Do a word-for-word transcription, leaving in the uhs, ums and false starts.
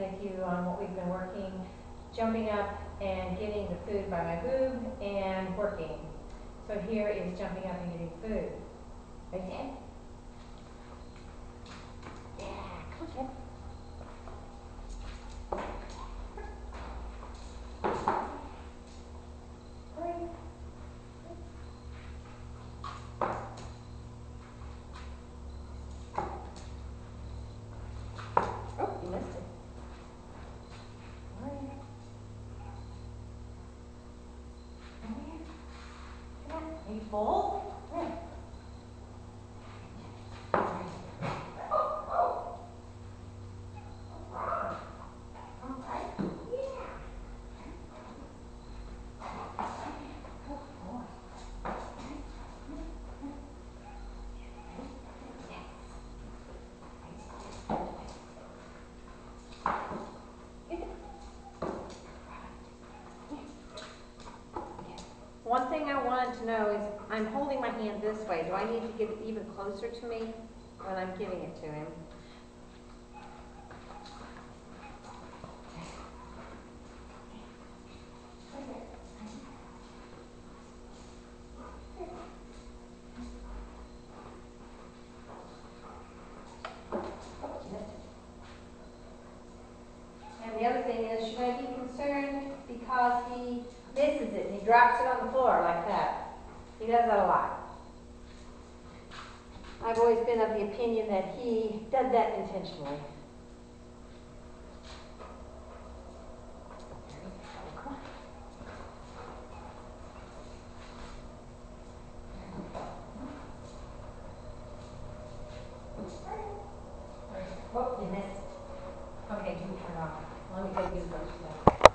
with you on what we've been working, jumping up and getting the food by my boob and working. So here is jumping up and getting food. Right there. Yeah, come on, kid. Hurry. Oh, you missed it. Hurry. Come here. Come on. Are you full? Come here. One thing I wanted to know is, I'm holding my hand this way. Do I need to get it even closer to me when I'm giving it to him? And the other thing is, should I be concerned because he misses it and he drops it on the floor like that? He does that a lot. I've always been of the opinion that he does that intentionally. Oh, you missed it. Okay, you turn off. Let me take you first.